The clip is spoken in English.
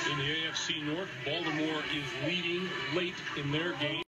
In the AFC North, Baltimore is leading late in their game.